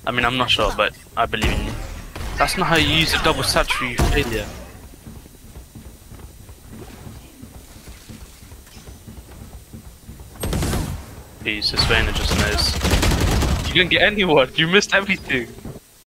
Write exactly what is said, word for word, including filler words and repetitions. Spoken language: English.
I mean, I'm not sure, but I believe in you. That's not how you use a double satchel, you failure. Jeez, this Vayner just knows. You didn't get anyone, you missed everything.